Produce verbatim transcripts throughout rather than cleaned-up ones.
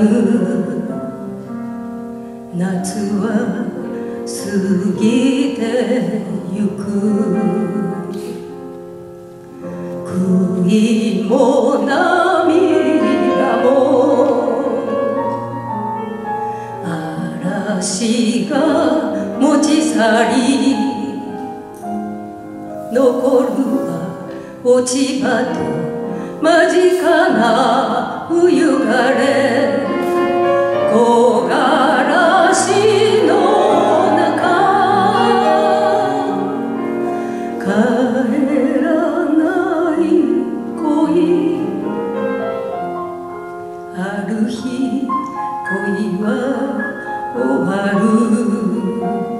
る夏は過ぎてゆく悔いも涙も嵐が持ち去り残るは落ち葉と間近な冬枯れ木枯らしの中帰らない恋ある日恋は終わる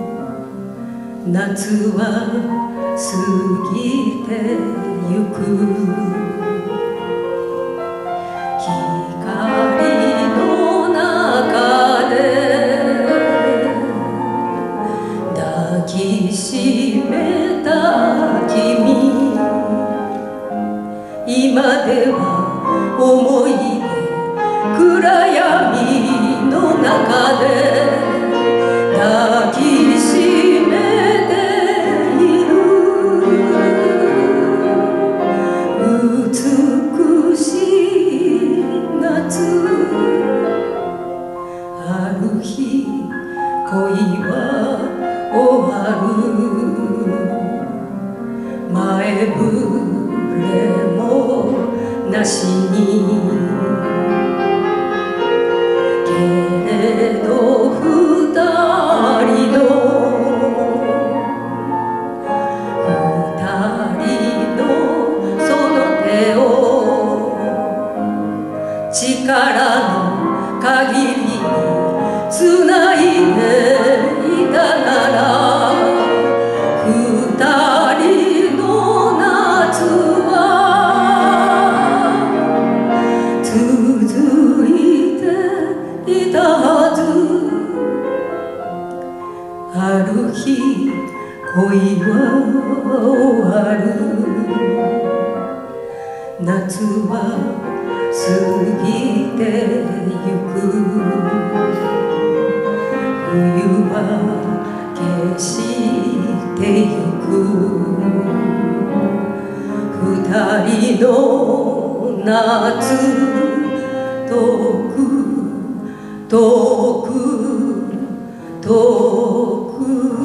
夏は過ぎてゆく光の中で抱きしめた君今では思い出暗闇の中で抱きしめている美しい夏ある日恋は終わる前触れもなしにけれど二人の二人のその手を力の限りにつないでいたなら二人の夏は続いていたはずある日恋は終わる夏は過ぎてゆく冬は消してゆく二人の夏遠く遠く遠く